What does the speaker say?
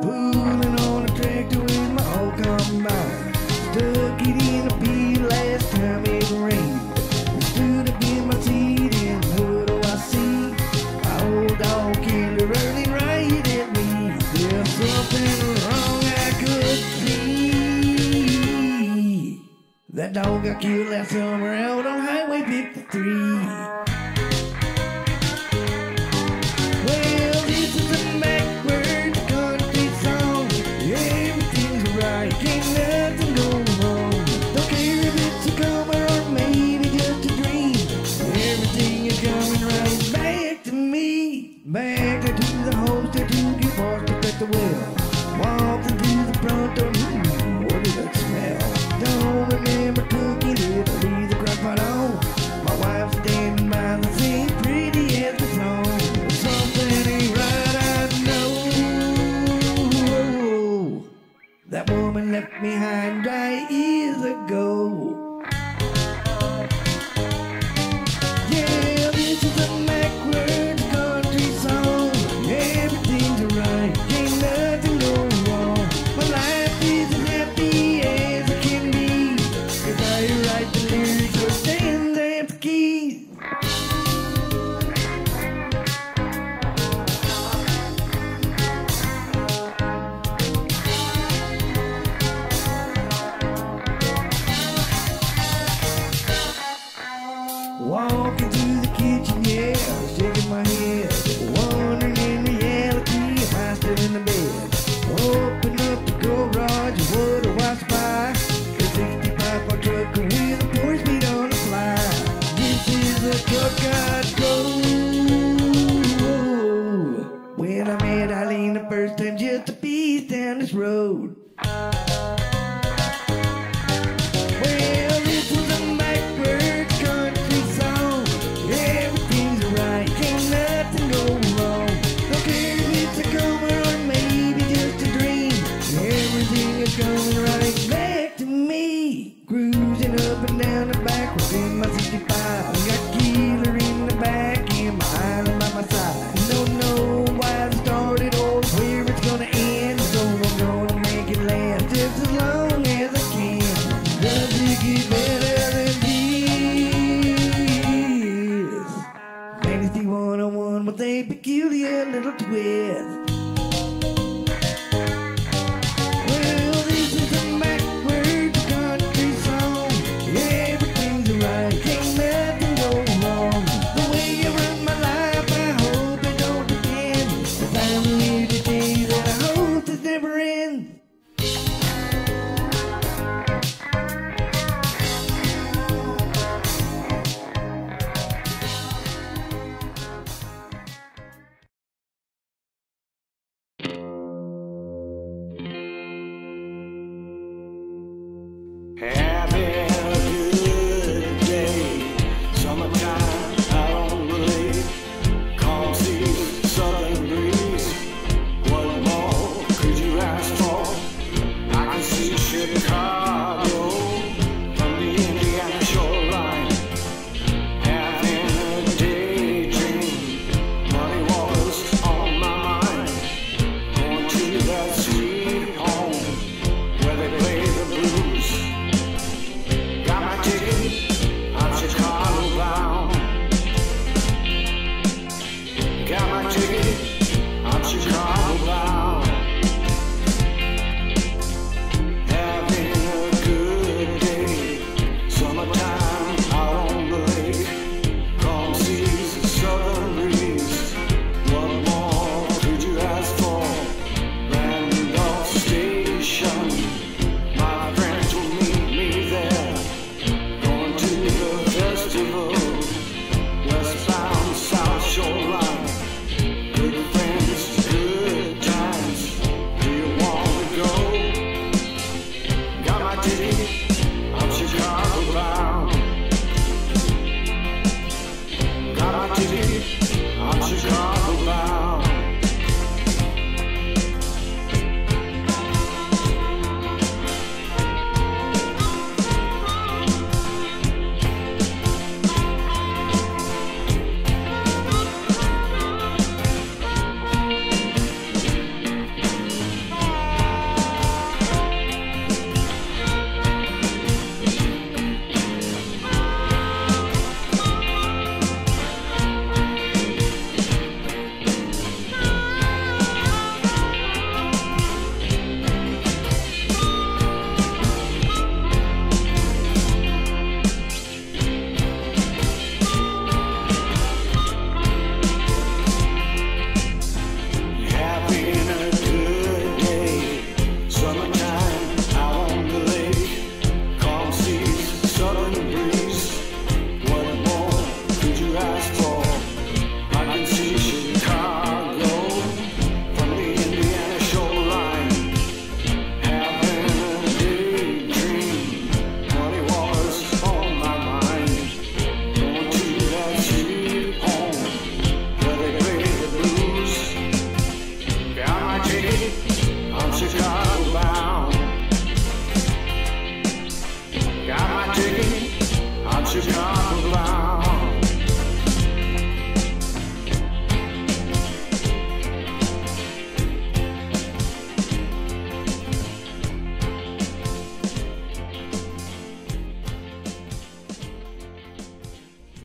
Pulling on a tractor with my old combine. Stuck it in a field last time it rained. Stood up in my seat and what do I see? My old dog killer running right at me. There's something wrong I could see. That dog got killed last summer out on Highway 53. Well, this is a backward country song. Everything's right, ain't nothing going wrong. Don't care if it's a comer or maybe just a dream. Everything is coming right back to me. Back to the host that you get washed up at the well. Walking through the front door, what did that smell? Don't remember cooking it, I'll leave the crock pot on. My wife's standing by the sink, pretty as the song. Something ain't right, I know. That woman left me high and dry years ago. Yeah, this is a backwards country song. Everything's right, ain't nothing going wrong. My life is as happy as it can be, 'cause I write the lyrics or stand at the keys. Walking through the kitchen, yeah, shaking my head, wondering in reality, am I still in the bed? Open up the garage, what do I spy? A 65 bar truck with a 4-speed on the fly. This is the truck I drove when I met Eileen the first time, just a piece down this road. Well, this was a backwards country song. Everything's right, ain't nothing going wrong. Don't care if it's a comer or maybe just a dream. Everything is coming right back to me. Cruising up and down the back road in my 65. Got killer in the back and my island by my side. Don't know why it started or where it's gonna end, so I'm gonna make it last just as long as I can. Does it get better than this? Fantasy 101 with a peculiar little twist. Well, this is a backwards country song. Everything's right, ain't nothing going wrong. The way you run my life, I hope it don't depend. The family